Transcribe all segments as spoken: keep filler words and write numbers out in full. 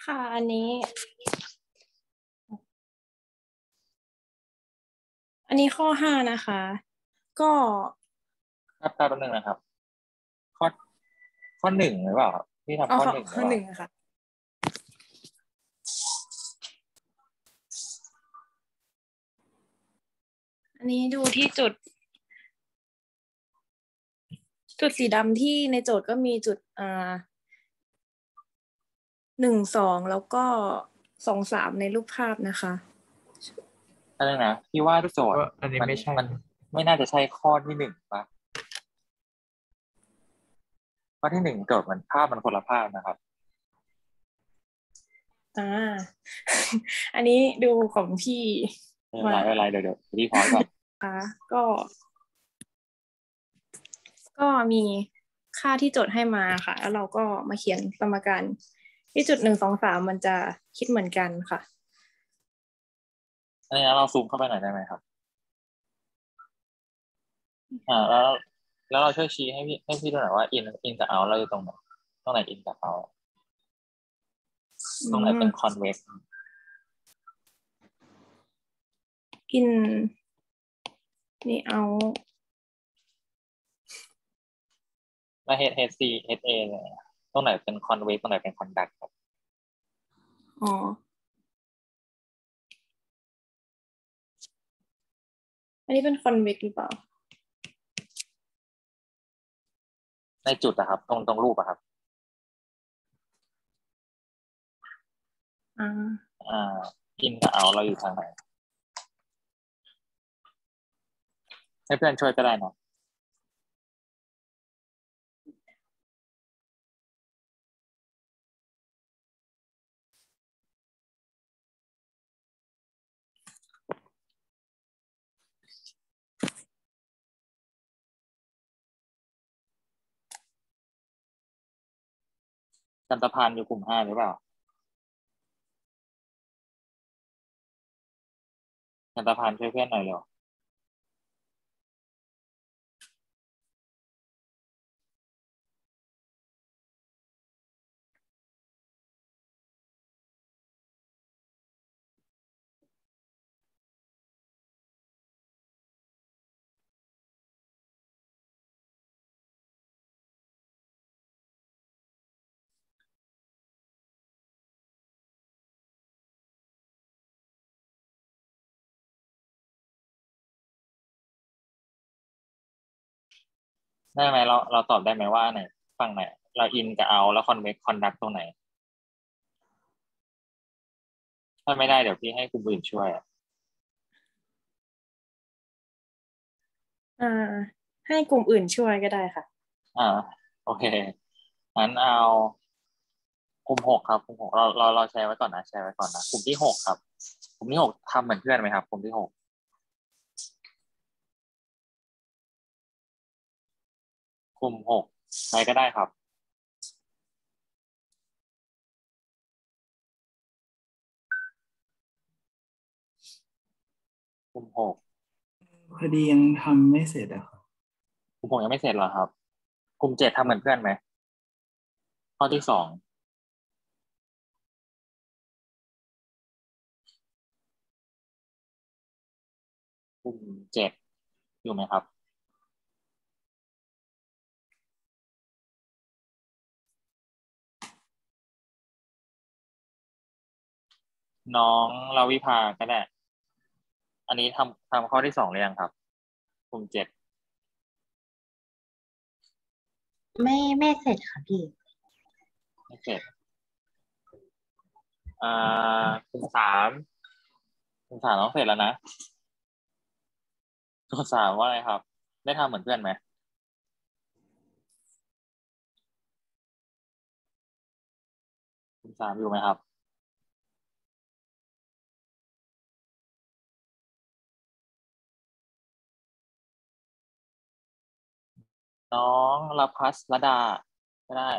ค่ะอันนี้ อันนี้ข้อห้านะคะ ก็ครับแป๊บนึงนะครับข้อข้อหนึ่งหรือเปล่าครับที่เอาทำข้อข้อหนึ่งหรือเปล่าข้อหนึ่งค่ะ อันนี้ดูที่จุด จุดสีดำที่ในโจทย์ก็มีจุดอ่าหนึ่งสองแล้วก็สองสามในรูปภาพนะคะอะไรนะพี่ว่ารู้โจทย์สึกว่าอันนี้มันไม่ใช่มันไม่น่าจะใช่ข้อที่หนึ่งปะข้อที่หนึ่งโจทย์มันภาพมันคนละภาพนะครับอ่า อันนี้ดูของพี่ไม่เป็นมาไรไม่เป็นไรเดี๋ยวเดี๋ยวพี่พอยก่อนค่ะก็ ก็มีค่าที่โจทย์ให้มาค่ะ แล้วเราก็มาเขียนสมการที่จุดหนึ่งสองสามมันจะคิดเหมือนกันค่ะอันนี้เราซูมเข้าไปหน่อยได้ไหมครับอ่าแล้วแล้วเราช่วยชี้ให้พี่ให้พี่ดูหน่อยว่าอินอินกับเอาเราอยู่ตรงไหนตรงไหนอินกับเอาตรงไหนเป็นคอนเวกซ์อินนี่เอาแล้ว H H C H A เนี่ยตรงไหนเป็นคอนเวกซ์ตรงไหนเป็นคอนดักครับอ๋อ อันนี้เป็นคอนเวกหรือเปล่าในจุดอะครับตรงตรงรูปอะครับอ่าอ่าอินกับเอาเราอยู่ทางไหนให้เพื่อนช่วยก็ได้นะ จันตพานอยู่กลุ่มห้าหรือเปล่าจันตพานช่วยเพื่อนหน่อยเร็วได้ไหมเราเราตอบได้ไหมว่าไหนฝั่งไหนเราอินกับเอาแล้วคอนเวกคอนดักตรงไหนถ้าไม่ได้เดี๋ยวพี่ให้กลุ่มอื่นช่วยอ่ะอ่า ให้กลุ่มอื่นช่วยก็ได้ค่ะอ่าโอเคงั้นเอากลุ่มหกครับกลุ่มหกเราเราเราแชร์ไว้ก่อนนะแชร์ไว้ก่อนนะกลุ่มที่หกครับกลุ่มที่หกทำเหมือนเพื่อนไหมครับกลุ่มที่หกกลุ่มหกใครก็ได้ครับกลุ่มหกพอดียังทำไม่เสร็จอะครับกลุ่มหกยังไม่เสร็จเหรอครับกลุ่มเจ็ดทำเหมือนเพื่อนไหมข้อที่สองกลุ่มเจ็ดอยู่ไหมครับน้องเราวิภาก็ได้อันนี้ทำทำข้อที่สองหรือยังครับกลุ่มเจ็ดไม่ไม่เสร็จค่ะพี่ไม่เสร็จอ่ากลุ่มสามกลุ่มสามต้องเสร็จแล้วนะกลุ่มสามว่าไงครับได้ทำเหมือนเพื่อนไหมกลุ่มสามอยู่ไหมครับน้องรพัสรดาก็ได้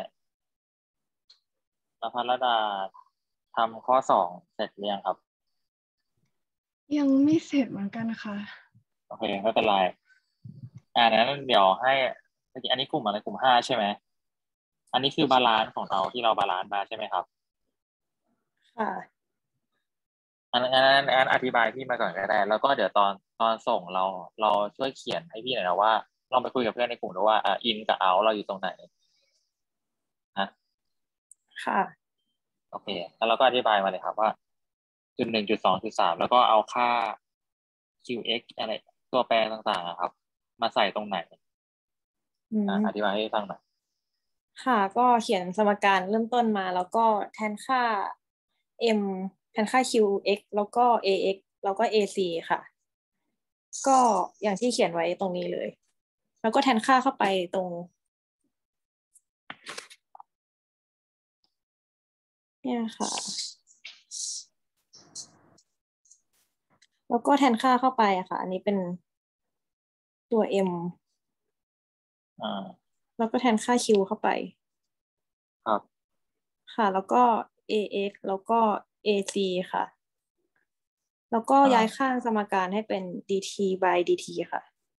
รพัสรดาทำข้อสองเสร็จหรือยังครับยังไม่เสร็จเหมือนกันค่ะโอเคไม่เป็นไรอ่านั้นเดี๋ยวให้เมื่อกี้อันนี้กลุ่มอะไรกลุ่มห้าใช่ไหมอันนี้คือบาลานซ์ของเราที่เราบาลานซ์มาใช่ไหมครับค่ะอันนั้นอันนั้นอธิบายพี่มาก่อนก็ได้แล้วก็เดี๋ยวตอนตอนส่งเราเราช่วยเขียนให้พี่หน่อยนะว่าลองไปคุยกับเพื่อนในกลุ่มดูว่าอ่าอินกับเอาเราอยู่ตรงไหนนะค่ะโอเคแล้วเราก็อธิบายมาเลยครับว่าจุดหนึ่งจุดสองจุดสามแล้วก็เอาค่า คิว เอ็กซ์ อะไรตัวแปรต่างๆอะครับ มาใส่ตรงไหนอือ่าอธิมบายให้ฟังหน่อยค่ะก็เขียนสมการเริ่มต้นมาแล้วก็แทนค่า m แทนค่า qx แล้วก็ ax แล้วก็ ac ค่ะก็อย่างที่เขียนไว้ตรงนี้เลย แล้วก็แทนค่าเข้าไปตรงเนี่ยค่ะ แล้วก็แทนค่าเข้าไปอะค่ะ อันนี้เป็นตัว m อ่าแล้วก็แทนค่า q เข้าไปครับค่ะ แล้วก็ ax แล้วก็ ac ค่ะ แล้วก็ย้ายอ่าข้างสมการให้เป็น dt by dt ค่ะ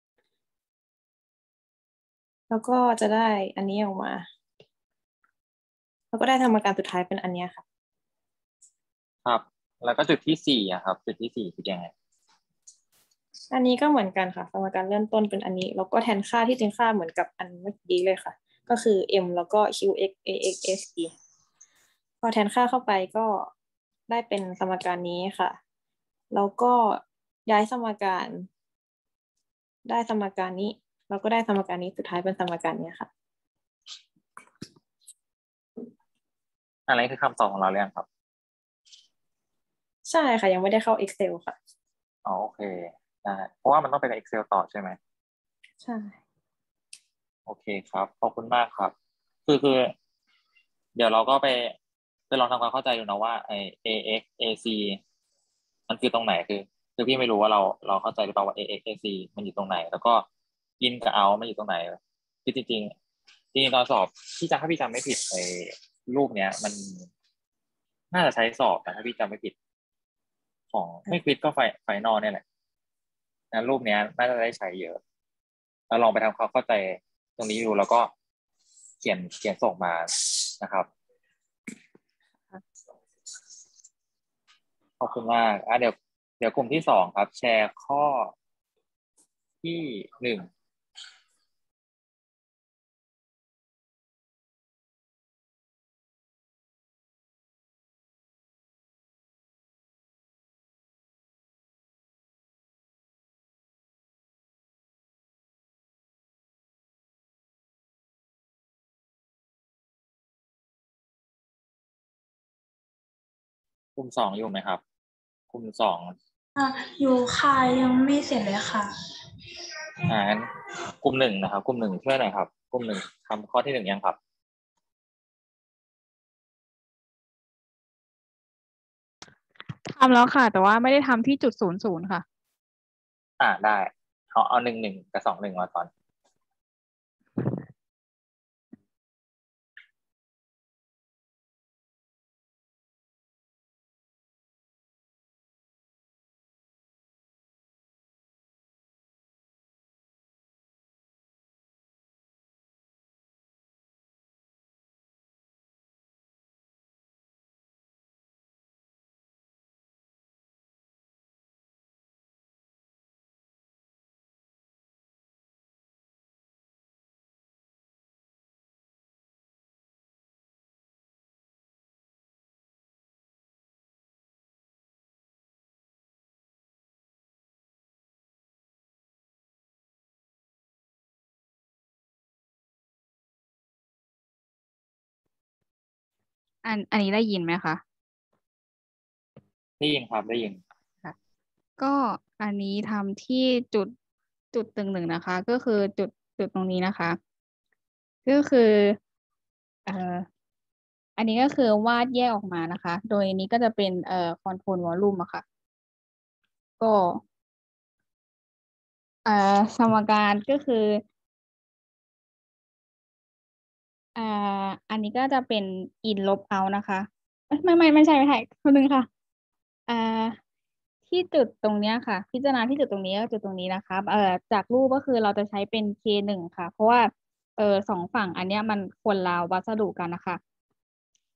แล้วก็จะได้อันนี้ออกมา แล้วก็ได้สมการสุดท้ายเป็นอันเนี้ยค่ะครับ แล้วก็จุดที่สี่อะครับ จุดที่สี่คือยังไงอันนี้ก็เหมือนกันค่ะสมการเริ่มต้นเป็นอันนี้ แล้วก็แทนค่าที่จริงค่าเหมือนกับอันเมื่อกี้เลยค่ะ ก็คือ m แล้วก็ qx ax ac พอแทนค่าเข้าไปก็ได้เป็นสมการนี้ค่ะ แล้วก็ย้ายสมการได้สมการนี้ แล้วก็ได้สมการนี้สุดท้ายเป็นสมการนี้ค่ะอะไรคือคำตอบของเราเรื่องครับใช่ค่ะยังไม่ได้เข้า Excel ค่ะอ๋อโอเคได้เพราะว่ามันต้องเป็น Excel ต่อใช่ไหมใช่โอเคครับขอบคุณมากครับคือคือเดี๋ยวเราก็ไปไปลองทำความเข้าใจดูนะว่าไอ้ เอ เอ็กซ์ เอ ซี มันคือตรงไหนคือคือพี่ไม่รู้ว่าเราเราเข้าใจหรือเปล่าว่า เอ เอ็กซ์ เอ ซี มันอยู่ตรงไหนแล้วก็อินกับเอามันอยู่ตรงไหนคือจริงจริงจริงๆตอนสอบพี่จำถ้าพี่จำไม่ผิดไอ้รูปเนี้ยมันน่าจะใช้สอบแต่ถ้าพี่จำไม่ผิดของไม่ควิดก็ไฟไฟนอลเนี่ยแหละนะรูปเนี้ยน่าจะได้ใช้เยอะเราลองไปทำความเข้าใจตรงนี้ดูแล้วก็เขียนเขียนส่งมานะครับขอบคุณมากอ่ะเดี๋ยวเดี๋ยวกลุ่มที่สองครับแชร์ข้อที่หนึ่งกลุ่มสองอยู่ไหมครับกลุ่มสองอ่ะอยู่ค่ะยังไม่เสร็จเลยค่ะอ่างั้นกลุ่มหนึ่งนะครับกลุ่มหนึ่งช่วยหน่อยครับกลุ่มหนึ่งทำข้อที่หนึ่งยังครับทำแล้วค่ะ แต่ว่าไม่ได้ทำที่จุดศูนย์ศูนย์ค่ะอ่าได้เอาเอาหนึ่งหนึ่งกับสองหนึ่งมาก่อนอันอันนี้ได้ยินไหมคะได้ยินครับได้ยินค่ะก็อันนี้ทำที่จุดจุดตึงหนึ่งนะคะ ก็คือจุดจุดตรงนี้นะคะ ก็คือเอ่ออันนี้ก็คือวาดแยกออกมานะคะ โดยนี้ก็จะเป็นเอ่อคอนโทรลวอลลุ่มอะค่ะ ก็เอ่อสมการก็คืออ่าอันนี้ก็จะเป็นอินลบเอานะคะเอ้ยไม่ไม่ไม่ใช่ไม่ใช่คนนึงค่ะอ่าที่จุดตรงเนี้ยค่ะพิจารณาที่จุดตรงนี้ก็จุดตรงนี้นะคะเอ่อจากรูปก็คือเราจะใช้เป็น เค หนึ่ง ค่ะเพราะว่าเออสองฝั่งอันเนี้ยมันคนละวัสดุกันนะคะ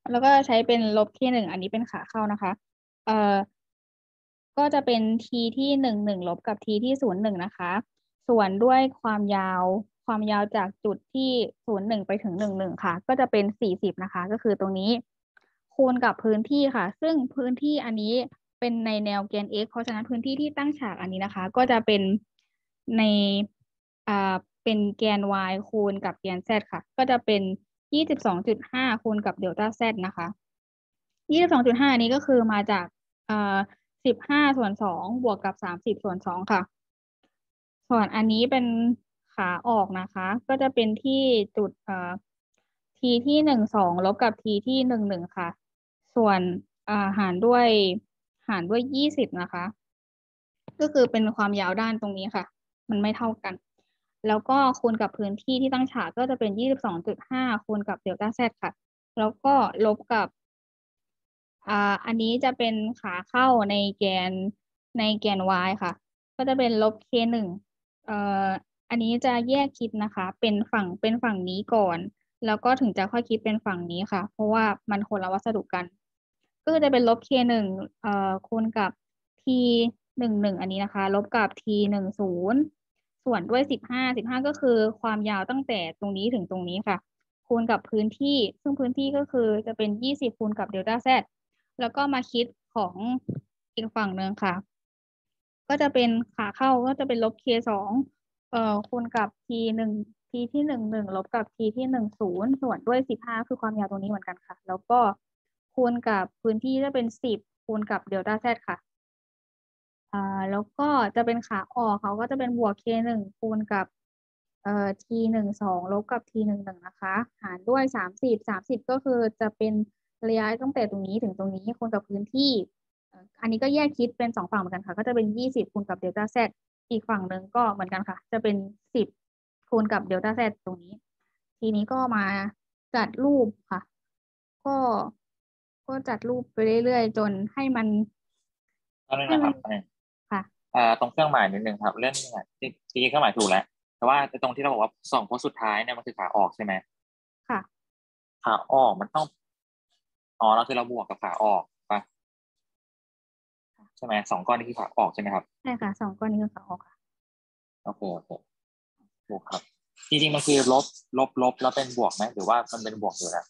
แล้วก็ใช้เป็นลบ k หนึ่งอันนี้เป็นขาเข้านะคะเอ่อก็จะเป็น t ที่หนึ่งหนึ่งลบกับ t ที่ศูนย์หนึ่งนะคะ ส่วนด้วยความยาวความยาวจากจุดที่ศูนย์หนึ่งไปถึงหนึ่งหนึ่งค่ะ ก็จะเป็นสี่สิบนะคะ ก็คือตรงนี้ คูณกับพื้นที่ค่ะ ซึ่งพื้นที่อันนี้เป็นในแนวแกน x เพราะฉะนั้นพื้นที่ที่ตั้งฉากอันนี้นะคะ ก็จะเป็นในอ่าเป็นแกน y คูณกับแกน z ค่ะ ก็จะเป็นยี่สิบสองจุดห้าคูณกับเดลต้า z นะคะยี่สิบสองจุดห้านี้ก็คือมาจากอ่าสิบห้าส่วนสองบวกกับสามสิบส่วนสองค่ะ ส่วนอันนี้เป็นขาออกนะคะ ก็จะเป็นที่จุดเอ่อ t ที่หนึ่งสองลบกับ t ที่หนึ่งหนึ่งค่ะ ส่วนอ่าหารด้วยหารด้วยยี่สิบนะคะ ก็คือเป็นความยาวด้านตรงนี้ค่ะ มันไม่เท่ากัน แล้วก็คูณกับพื้นที่ที่ตั้งฉากก็จะเป็นยี่สิบสองจุดห้าคูณกับเดลต้า z ค่ะ แล้วก็ลบกับอ่าอันนี้จะเป็นขาเข้าในแกนในแกน y ค่ะ ก็จะเป็นลบ k หนึ่งเอ่ออันนี้จะแยกคิดนะคะ เป็นฝั่งเป็นฝั่งนี้ก่อน แล้วก็ถึงจะค่อยคิดเป็นฝั่งนี้ค่ะ เพราะว่ามันคนละวัสดุกัน ก็จะเป็นลบ k หนึ่งเอ่อคูณกับ t หนึ่งหนึ่งอันนี้นะคะ ลบกับ t หนึ่งศูนย์ส่วนด้วยสิบห้าสิบห้าก็คือความยาวตั้งแต่ตรงนี้ถึงตรงนี้ค่ะ คูณกับพื้นที่ ซึ่งพื้นที่ก็คือจะเป็นยี่สิบคูณกับเดลต้า z แล้วก็มาคิดของอีกฝั่งหนึ่งค่ะ ก็จะเป็นขาเข้าก็จะเป็นลบ k สองเอ่อคูณกับ t หนึ่ง t ที่หนึ่งหนึ่งลบกับ t ที่หนึ่งศูนย์ส่วนด้วยสิบห้าคือความยาวตรงนี้เหมือนกันค่ะ แล้วก็คูณกับพื้นที่จะเป็นสิบคูณกับเดลต้า z ค่ะอ่าแล้วก็จะเป็นขาออกเขาก็จะเป็นบวก k หนึ่งคูณกับเอ่อ t หนึ่งสองลบกับ t หนึ่งหนึ่งนะคะ หารด้วยสามสิบสามสิบก็คือจะเป็นระยะตั้งแต่ตรงนี้ถึงตรงนี้คูณกับพื้นที่ อันนี้ก็แยกคิดเป็นสองฝั่งเหมือนกันค่ะ ก็จะเป็นยี่สิบคูณกับเดลต้า z อีกฝั่งหนึ่งก็เหมือนกันค่ะ จะเป็นสิบคูณกับเดลต้า z ตรงนี้ ทีนี้ก็มาจัดรูปค่ะ ก็ก็จัดรูปไปเรื่อยๆจนให้มันตอนนี้ให้นะคมัรันบอันนี้ค่ะอ่าตรงเครื่องหมายนิดนึงครับ เรื่องนี้จริงๆเครื่องหมายถูกแล้ว แต่ว่าตรงที่เราบอกว่าสองโพสต์สุดท้ายเนี่ยมันคือขาออกใช่ไหมค่ะขาออกมันต้องอ๋อเราคือเราบวกกับขาออกปะใช่ไหมสองก้อนนี้คือขาออกใช่ไหมครับใช่ค่ะสองก้อนนี้คือขาออกค่ะโอเคโอเคถูกครับ จริงๆมันคือลบลบลบแล้วเป็นบวกไหมหรือว่ามันเป็นบวกอยู่แล้ว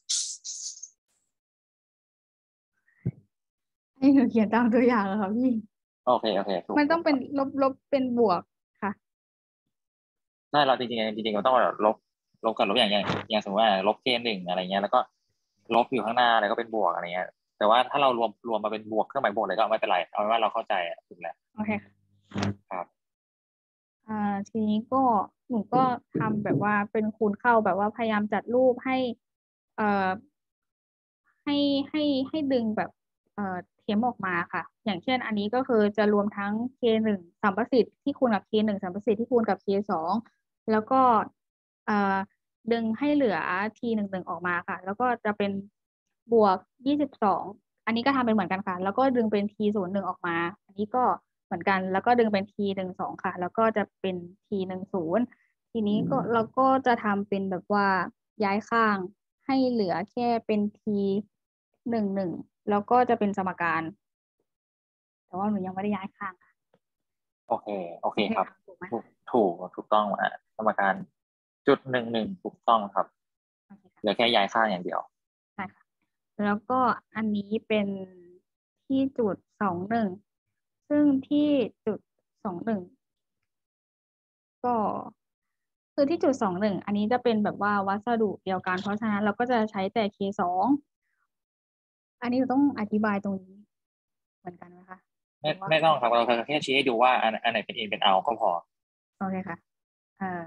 ให้หนูเขียนตามตัวอย่างเลยค่ะพี่โอเคโอเคถูกมันต้องเป็นถูกลบลบเป็นบวกค่ะใช่เราจริงๆจริงๆเราต้องแบบลบลบกับลบอย่างอย่างอย่างสมมติว่าลบเคหนึ่งอะไรเงี้ยแล้วก็ลบอยู่ข้างหน้าแล้วก็เป็นบวกอะไรเงี้ยแต่ว่าถ้าเรารวมรวมมาเป็นบวกเครื่องหมายบวกเลยก็ไม่เป็นไรเอาเป็นว่าเราเข้าใจอะถูกแล้วโอเคค่ะครับอ่าทีนี้ก็หนูก็ทำแบบว่าเป็นคูณเข้าแบบว่าพยายามจัดรูปให้เอ่อให้ให้ให้ดึงแบบเอ่อเทมออกมาค่ะ อย่างเช่นอันนี้ก็คือจะรวมทั้ง k หนึ่งสัมประสิทธิ์ที่คูณกับ k หนึ่งสัมประสิทธิ์ที่คูณกับ k สองแล้วก็เอ่อดึงให้เหลือ t หนึ่งหนึ่งออกมาค่ะ แล้วก็จะเป็นบวกยี่สิบสองอันนี้ก็ทำเป็นเหมือนกันค่ะ แล้วก็ดึงเป็น t ศูนย์หนึ่งออกมา อันนี้ก็เหมือนกัน แล้วก็ดึงเป็น t หนึ่งสองค่ะ แล้วก็จะเป็น t หนึ่งศูนย์ทีนี้ก็เราก็จะทำเป็นแบบว่าย้ายข้างให้เหลือแค่เป็น t หนึ่งหนึ่งแล้วก็จะเป็นสมการ แต่ว่าหนูยังไม่ได้ย้ายข้างค่ะโอเคโอเคครับถูกไหมถูกถูกถูกต้องอ่ะสมการจุดหนึ่งหนึ่งถูกต้องครับโอเคค่ะเหลือแค่ย้ายข้างอย่างเดียวใช่ค่ะ แล้วก็อันนี้เป็นที่จุดสองหนึ่งซึ่งที่จุดสองหนึ่งก็คือที่จุดสองหนึ่งอันนี้จะเป็นแบบว่าวัสดุเดียวกัน เพราะฉะนั้นเราก็จะใช้แต่ เค สองอันนี้เราต้องอธิบายตรงนี้เหมือนกันไหมคะไม่ไม่ต้องครับเราแค่ชี้ให้ดูว่าอันอันไหนเป็นอินเป็นเอาก็พอโอเคค่ะเอ่อ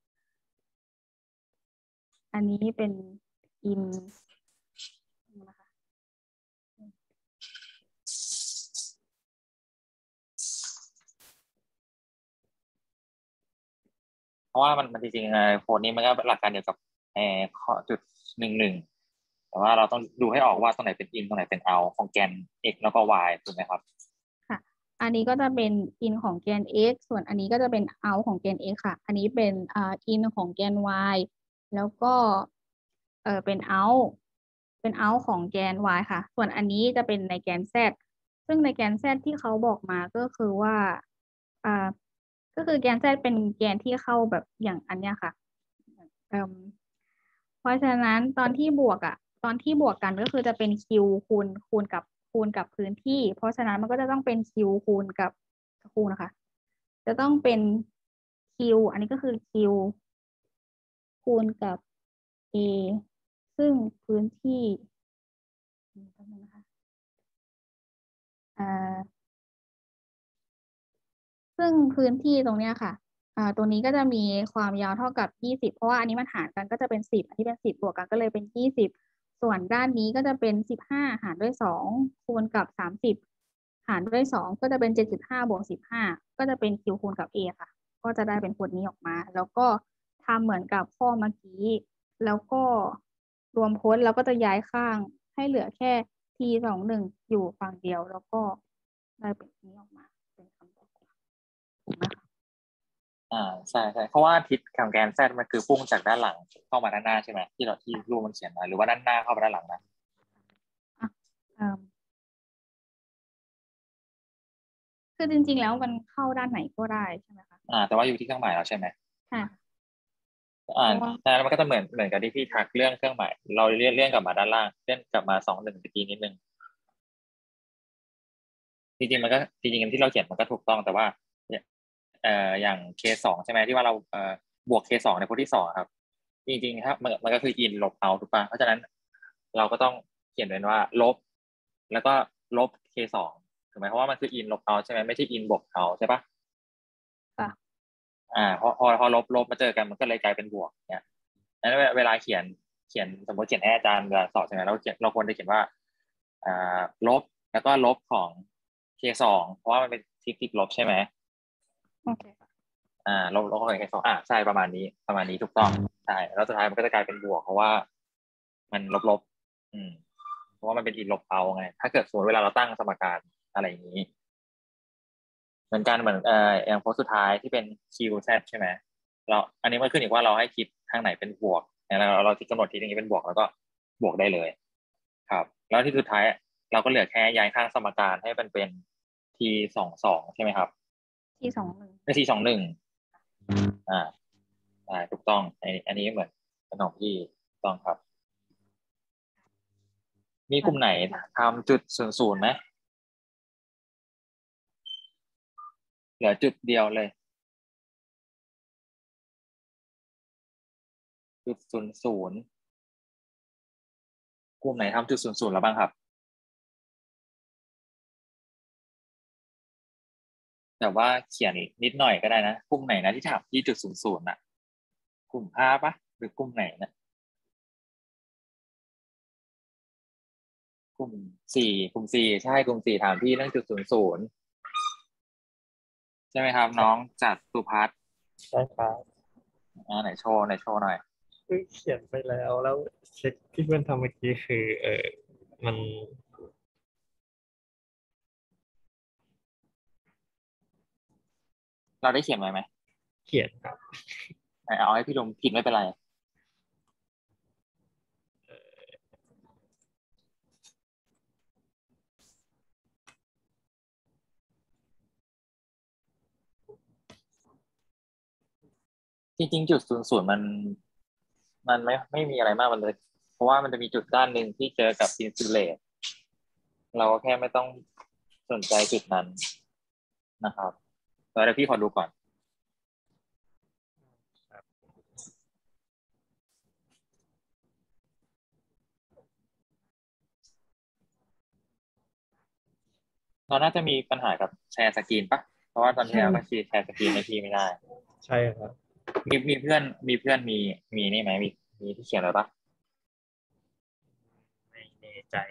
อันนี้เป็นอินนะคะเพราะว่ามันมันจริงๆไอ้โฟนนี้มันก็หลักการเดียวกับไอ้ข้อจุดหนึ่งหนึ่งแต่ว่าเราต้องดูให้ออกว่าตรงไหนเป็นอินตรงไหนเป็นเอาของแกน x แล้วก็ y ถูกไหมครับค่ะ อันนี้ก็จะเป็น in ของแกน x ส่วนอันนี้ก็จะเป็น out ของแกน x ค่ะ อันนี้เป็นอ่า in ของแกน y แล้วก็เออเป็น out เป็น out ของแกน y ค่ะ ส่วนอันนี้จะเป็นในแกน z ซึ่งในแกน z ที่เขาบอกมาก็คือว่าอ่าก็คือแกน z เป็นแกนที่เข้าแบบอย่างอันเนี้ยค่ะเอ่มเพราะฉะนั้นตอนที่บวกอ่ะตอนที่บวกกันก็คือจะเป็น q คูณคูณกับคูณกับพื้นที่ เพราะฉะนั้นมันก็จะต้องเป็น q คูณกับคูณนะคะ จะต้องเป็น q อันนี้ก็คือ q คูณกับ a ซึ่งพื้นที่แป๊บนึงนะคะอ่าซึ่งพื้นที่ตรงเนี้ยค่ะอ่าตรงนี้ก็จะมีความยาวเท่ากับยี่สิบเพราะว่าอันนี้มันหารกันก็จะเป็นสิบอันนี้เป็นสิบบวกกันก็เลยเป็นยี่สิบส่วนด้านนี้ก็จะเป็นสิบห้าหารด้วยสองคูณกับสามสิบหารด้วยสองก็จะเป็นเจ็ดสิบห้าบวกสิบห้าก็จะเป็น q คูณกับ a ค่ะ ก็จะได้เป็นผลนี้ออกมา แล้วก็ทำเหมือนกับข้อเมื่อกี้ แล้วก็รวมพ้นแล้วก็จะย้ายข้างให้เหลือแค่ t สองหนึ่งอยู่ฝั่งเดียว แล้วก็ได้เป็นนี้ออกมาเป็นคำตอบถูกไหมคะอ่าใช่ใช่เพราะว่าทิศของแกน z มันคือพุ่งจากด้านหลังเข้ามาด้านหน้าใช่ไหมที่เราที่รูปมันเขียนมาหรือว่าด้านหน้าเข้ามาด้านหลังนะอ่ะเอิ่มคือจริงๆแล้วมันเข้าด้านไหนก็ได้ใช่ไหมคะอ่าแต่ว่าอยู่ที่เครื่องหมายเราใช่ไหมใช่ค่ะอ่าเพราะว่าแล้วมันก็จะเหมือนเหมือนกับที่พี่ทักเรื่องเครื่องหมายเราเลื่อนเลื่อนกลับมาด้านล่างเลื่อนกลับมาสองหนึ่งตะกี้นิดนึงจริงๆมันก็จริงๆที่เราเขียนมันก็ถูกต้องแต่ว่าเอ่ออย่าง เค สองใช่ไหมที่ว่าเราเอ่อบวก เค สองในพจน์ที่สองครับจริงๆครับมันมันก็คือ in ลบ out ถูกป่ะเพราะฉะนั้นเราก็ต้องเขียนเป็นว่าลบแล้วก็ลบ เค สองถูกไหมเพราะว่ามันคือ in ลบ out ใช่ไหมไม่ใช่ in บวก out ใช่ปะค่ะอ่าพอพอพอลบลบมาเจอกันมันก็เลยกลายเป็นบวกเนี่ยนั้นเวลาเขียนเขียนสมมติเขียนให้อาจารย์เวลาสอบใช่ไหมเราเขียนเราควรจะเขียนว่าอ่าลบแล้วก็ลบของ เค สองเพราะว่ามันเป็นทิศติดลบใช่ไหมโอเคค่ะอ่าลบลบของ เค สองอ่าใช่ประมาณนี้ประมาณนี้ถูกต้องใช่แล้วสุดท้ายมันก็จะกลายเป็นบวกเพราะว่ามันลบลบอืมเพราะว่ามันเป็นอินลบเอาไงถ้าเกิดสมมติเวลาเราตั้งสมการอะไรอย่างนี้เหมือนกันเหมือนเอ่ออย่างโพสต์สุดท้ายที่เป็น Q Z ใช่ไหมเราอันนี้มันขึ้นอีกว่าเราให้คิดทางไหนเป็นบวกแล้วเราเราที่กำหนดที่ตรงนี้เป็นบวกแล้วก็บวกได้เลยครับแล้วที่สุดท้ายเราก็เหลือแค่ย้ายข้างสมการให้มันเป็น t สองสองใช่ไหมครับที่สองหนึ่งไม่ t สองหนึ่งอ่าใช่ถูกต้องอันนี้อันนี้เหมือนเป็นของพี่ถูกต้องครับมีกลุ่มไหนทำจุดศูนย์ศูนย์ไหมเหลือจุดเดียวเลยจุดศูนย์ศูนย์กลุ่มไหนทำจุดศูนย์ศูนย์แล้วบ้างครับแต่ว่าเขียนนิดหน่อยก็ได้นะกลุ่มไหนนะที่ถามที่จุดศูนย์ศูนย์น่ะกลุ่มห้าปะหรือกลุ่มไหนนะกลุ่มสี่กลุ่มสี่ใช่กลุ่มสี่ถามพี่เรื่องจุดศูนย์ศูนย์ใช่ไหมครับน้องจัดสุภัทรใช่ครับอ่าไหนโชว์ไหนโชว์หน่อยคือเขียนไปแล้วแล้วเช็คที่เพื่อนทำเมื่อกี้คือเออมันเราได้เขียนไว้ไหมเขียนครับไหนเอาให้พี่ลงผิดไม่เป็นไรจริงๆจุดศูนย์ศูนย์มันมันไม่ไม่มีอะไรมากมันเลยเพราะว่ามันจะมีจุดด้านหนึ่งที่เจอกับอินซูเลตเราก็แค่ไม่ต้องสนใจจุดนั้นนะครับเดี๋ยวพี่ขอดูก่อนเราน่าจะมีปัญหากับแชร์สกรีนปะเพราะว่าตอนที่แล้วก็ชีแชร์สกรีนให้พี่ไม่ได้ใช่ครับมีมีเพื่อนมีเพื่อนมีมีนี่ไหมมีมีที่เขียนอะไรปะไม่แน่ใจ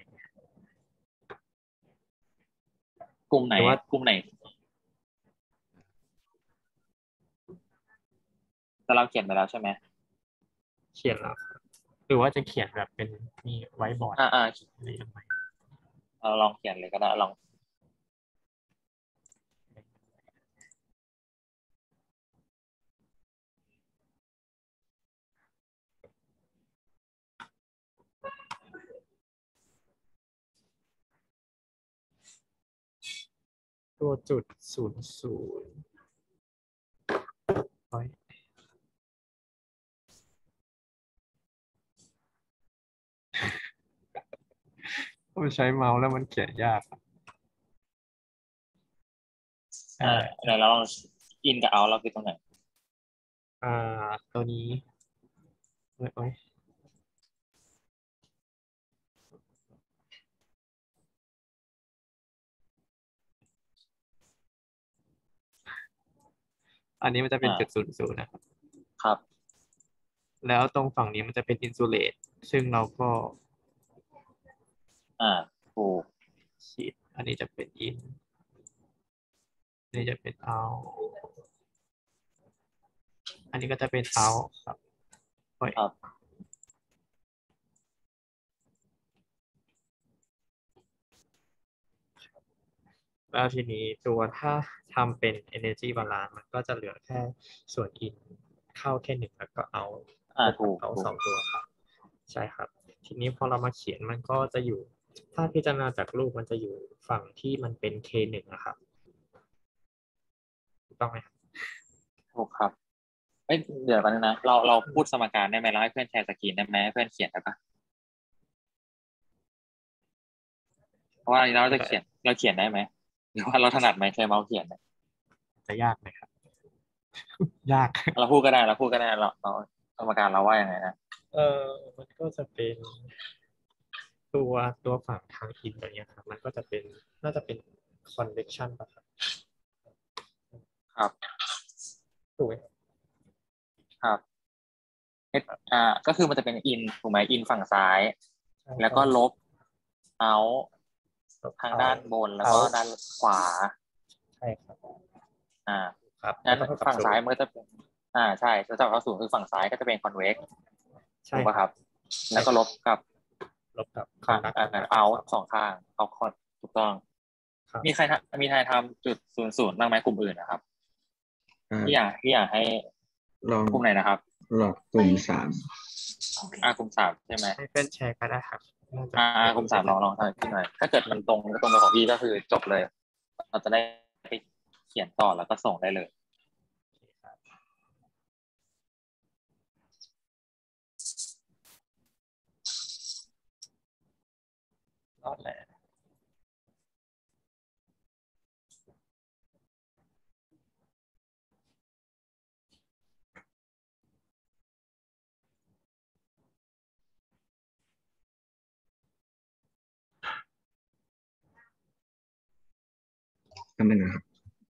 กลุ่มไหนแต่ว่ากลุ่มไหนแต่เราเขียนไปแล้วใช่ไหมเขียนแล้วหรือว่าจะเขียนแบบเป็นนี่ไว้บอร์ดอ่าอ่าอะไรทำไมเราลองเขียนเลยก็ได้ลองตัวจุดศูนย์ศูนย์โอ้ยผมใช้เมาส์แล้วมันเขียนยากอะอ่าอ่าไหนเราลองอินกับเอาเราคือตรงไหนอ่าตัวนี้โอ้ยโอ้ยอันนี้มันจะเป็นอ่าจุดศูนย์ศูนย์นะครับครับแล้วตรงฝั่งนี้มันจะเป็นอินซูเลตซึ่งเราก็อ่าถูกขีดอันนี้จะเป็นอินอันนี้จะเป็นเอาอันนี้ก็จะเป็นเอาครับโอ้ยครับแล้วทีนี้ตัวถ้าทำเป็น energy balance มันก็จะเหลือแค่ส่วน in เข้าแค่หนึ่งแล้วก็เอาอ่าลบถูกเอาถูสอก งตัวครับใช่ครับ ทีนี้พอเรามาเขียนมันก็จะอยู่ ถ้าพิจารณาจากรูปมันจะอยู่ฝั่งที่มันเป็น เค หนึ่ง นะครับถูกต้องไหมครับถูกครับเอ้ยเดี๋ยวกันงนะเราเราพูดสมการได้ไหมเราให้เพื่อนแชร์สกรีนได้ไหมให้เพื่อนเขียนได้ปะเพราะว่าอันนี้เราจะเขียนเราเขียนได้ไหมหรือว่าเราถนัดไหมใช้เมาส์เขียนเนี่ยจะยากไหมครับ ยากเราพูดก็ได้เราพูดก็ได้เราเราสมการเราว่ายังไงนะเออมันก็จะเป็นตัวตัวฝั่งทางอินแบบนี้ครับมันก็จะเป็นน่าจะเป็น convection ป่ะครับครับถูกไหมครับเอสอ่าก็คือมันจะเป็นอินถูกไหมอินฝั่งซ้ายใช่แล้วก็ลบเอาลบทาง out ด้านบนแล้วก็ out ด้านขวาใช่ครับอ่าครับงั้นแล้วก็เท่ากับฝั่งซ้ายศูนย์มันก็จะเป็นอ่าใช่แล้วจากเข้าศูนย์คือฝั่งซ้ายก็จะเป็นคอนเวกใช่ถูกป่ะคครัรับ บ แล้วก็ลบกับลบกับอ่า conduct อ่าเอาสองข้างเอาคอนถูกต้องครับมีใครทำมีใครทำจุดศูนย์ศูนย์บ้างไหมกลุ่มอื่นนะครับอ่าที่อยากที่อยากให้ลองกลุ่มไหนนะครับลองกลุ่มสามอ่ากลุ่มสามใช่ไหมให้เพื่อนแชร์ก็ได้ครับน่าจะอ่าอ่ากลุ่มสามลองลองทำพี่หน่อยถ้าเกิดมันตรงก็ตรงกับของพี่ก็คือจบเลย เราจะได้ไปเขียนต่อแล้วก็ส่งได้เลยรอดแล้วจำเป็นนะครับ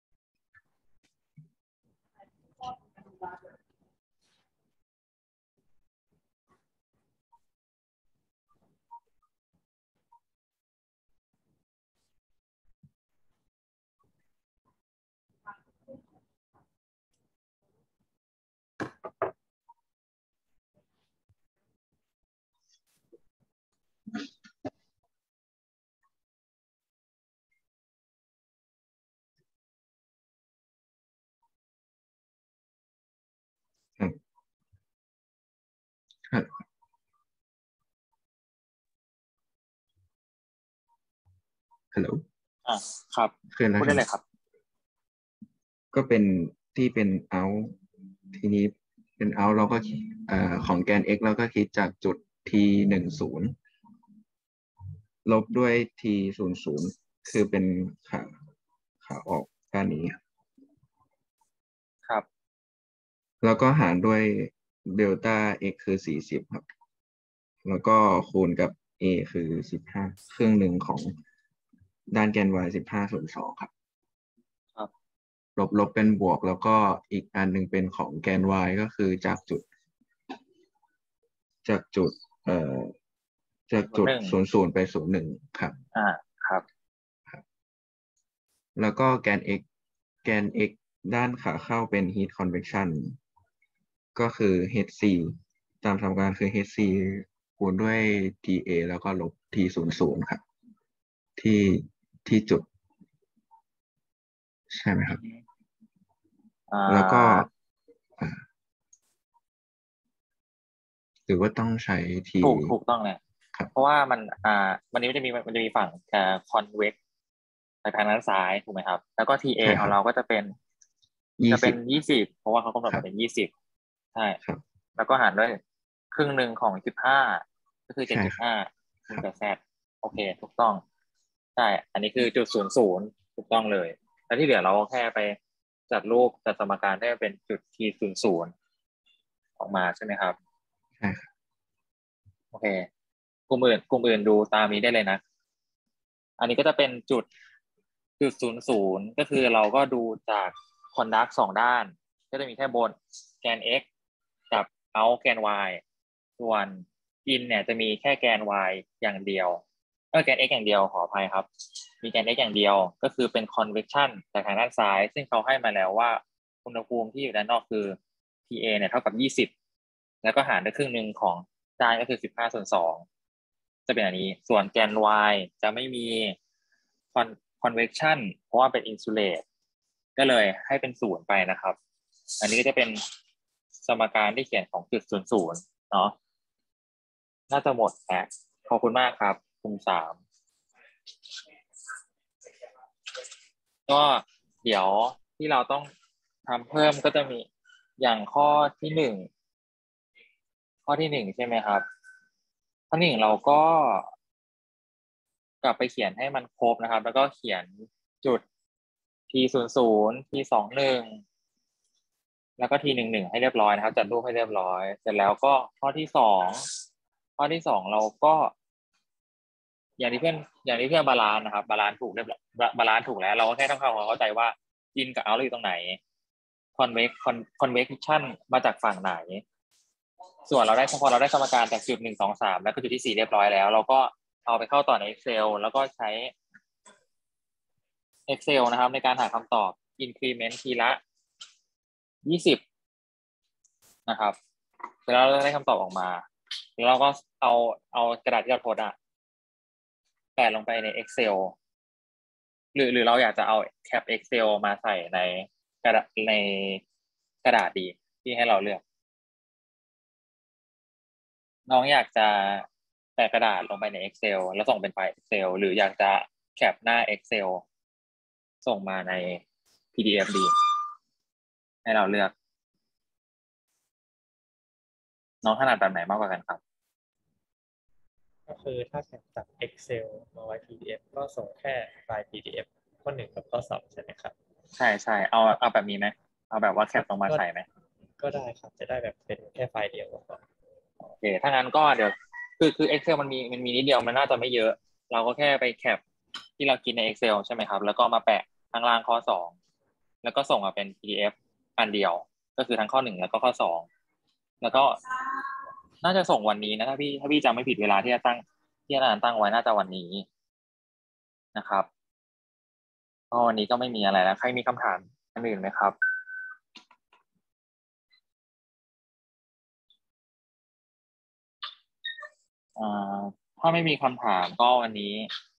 ครับครับฮัลโหลอ่าครับขึ้นแล้วพูดใช่ได้ไหมเลยครับก็เป็นที่เป็น out ทีนี้เป็น out เราก็เอ่อของแกน x เราก็คิดจากจุด t หนึ่งศูนย์ลบด้วย t ศูนย์ศูนย์คือเป็นขาขาออกด้านนี้ครับครับแล้วก็หารด้วยเดลต้า x คือสี่สิบครับ แล้วก็คูณกับ a คือสิบห้าครึ่งหนึ่งของด้านแกน y สิบห้าส่วนสองครับครับลบลบเป็นบวกแล้วก็อีกอันหนึ่งเป็นของแกน y ก็คือจากจุด จากจุดเอ่อจากจุดศูศูนนย์ย์ศูนย์ไปศูนย์หนึ่งครับอ่าครับแล้วก็แกน x แกน x ด้านขาเข้าเป็น heat convection ก็คือ hc ตามสมการคือ hc คูณด้วย ta แล้วก็ลบ t ศูนย์ศูนย์ครับ ที่ที่จุด ใช่ไหมครับอ่าแล้วก็อ่าหรือว่าต้องใช้ t ถูกถูกต้องเลยครับเพราะว่ามันอ่าวันนี้มันจะมีมันจะมีฝั่งอ่าคอนเวกไปทางด้านซ้ายถูกไหมครับแล้วก็ ที เอใช่ขคอรังบเราก็จะเป็นยี่จะเป็สินบยี่สิบเพราะว่าเขากำหนดครัมาบเป็น ยี่สิบใช่ครับแล้วก็หารด้วยครึ่งหนึ่งของ สิบห้า ก็คือใช่ครับเจ็ดจุดห้า คูณกับ Z โอเคถูกต้องใช่อันนี้คือจุดศูนย์ศูนย์ถูกต้องเลยแล้วที่เหลือเราก็แค่ไปจัดรูปจัดสมการให้เป็นจุด t ศูนย์ศูนย์ออกมาใช่ไหมครับใช่ครับโอเคกลุ่มอื่นกลุ่มอื่นดูตามนี้ได้เลยนะอันนี้ก็จะเป็นจุดจุดศูนย์ศูนย์ก็คือเราก็ดูจากคอนดักสองด้านก็จะมีแค่บนแกน x กับ out แกน y ส่วน in เนี่ยจะมีแค่แกน y อย่างเดียวเออแกน x อย่างเดียวขออภัยครับมีแกน x อย่างเดียวก็คือเป็น convection จากทางด้านซ้ายซึ่งเขาให้มาแล้วว่าอุณหภูมิที่อยู่ด้านนอกคือ ที เอ เนี่ยเท่ากับยี่สิบแล้วก็หารด้วยครึ่งหนึ่งของด้านก็คือสิบห้าส่วนสองจะเป็นอันนี้ส่วนแกน y จะไม่มี convection เพราะว่าเป็น insulate ก็เลยให้เป็นศูนย์ไปนะครับอันนี้ก็จะเป็นสมการที่เขียนของจุดศูนย์ศูนย์เนาะน่าจะหมดแล้วขอบคุณมากครับกลุ่มสามก็เดี๋ยวที่เราต้องทำเพิ่มก็จะมีอย่างข้อที่หนึ่งข้อที่หนึ่งใช่ไหมครับข้อหนึ่งเราก็กลับไปเขียนให้มันครบนะครับแล้วก็เขียนจุด t ศูนย์ศูนย์ t สองหนึ่งแล้วก็ t หนึ่งหนึ่งให้เรียบร้อยนะครับจัดรูปให้เรียบร้อยเสร็จแล้วก็ข้อที่สองข้อที่สองเราก็อย่างที่เพื่อนอย่างที่เพื่อนบาลานซ์นะครับบาลานซ์ถูกเรียบร้อยบาลานซ์ถูกแล้วเราก็แค่ต้องเข้าเข้าใจว่าอินกับเอาท์อยู่ตรงไหนคอนเวกคอนเวกชันมาจากฝั่งไหนส่วนเราได้พอเราได้สมการจากจุดหนึ่งสองสามแล้วก็จุดที่สี่เรียบร้อยแล้วเราก็เอาไปเข้าต่อใน Excel แล้วก็ใช้ Excel นะครับในการหาคำตอบ increment ทีละยี่สิบนะครับแล้วเราได้คำตอบออกมาแล้วเราก็เอาเอากระดาษที่เราทดอะแปะลงไปใน Excel หรือหรือเราอยากจะเอาแคป Excel มาใส่ในกระดาษในกระดาษดีที่ให้เราเลือกน้องอยากจะแปะกระดาษลงไปใน Excel แล้วส่งเป็นไฟล์ Excel หรืออยากจะแคปหน้า Excel ส่งมาใน พี ดี เอฟ ดีให้เราเลือกน้องถนัดแบบไหนมากกว่ากันครับก็คือถ้าแคปจาก Excel มาไว้ พี ดี เอฟ ก็ส่งแค่ไฟล์ พี ดี เอฟ ข้อหนึ่งกับข้อสองใช่ไหมครับใช่ใช่เอาเอาแบบนี้ไหมเอาแบบว่าแคปลงมาใส่ไหมก็ได้ครับจะได้แบบเป็นแค่ไฟล์เดียวก็โอเคถ้างั้นก็เดี๋ยวคือคือ Excel มันมีมันมีนิดเดียวมันน่าจะไม่เยอะเราก็แค่ไปแคปที่เรากินใน Excel ใช่ไหมครับแล้วก็มาแปะข้างล่างข้อสองแล้วก็ส่งมาเป็น พี ดี เอฟ อันเดียวก็คือทั้งข้อหนึ่งแล้วก็ข้อสองแล้วก็น่าจะส่งวันนี้นะถ้าพี่ถ้าพี่จำไม่ผิดเวลาที่จะตั้งที่อาจารย์ตั้งไว้น่าจะวันนี้นะครับก็วันนี้ก็ไม่มีอะไรแล้วใครมีคำถามอันอื่นไหมครับอ่าถ้าไม่มีคำถามก็วันนี้